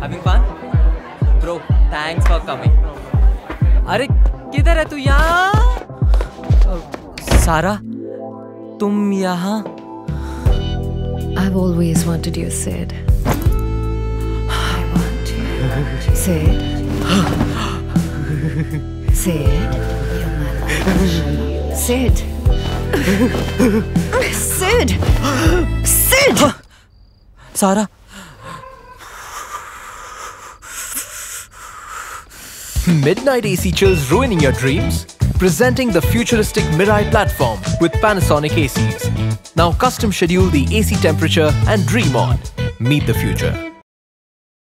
Having fun? Bro, thanks for coming. अरे किधर है तू यहाँ? सारा, तुम यहाँ? I've always wanted you, Sid. I want you. Sid. Sid. You're my life. Sid. Sid. Sid. सारा. Midnight AC chills ruining your dreams? Presenting the futuristic MirAIe platform with Panasonic ACs. Now custom schedule the AC temperature and dream on. Meet the future.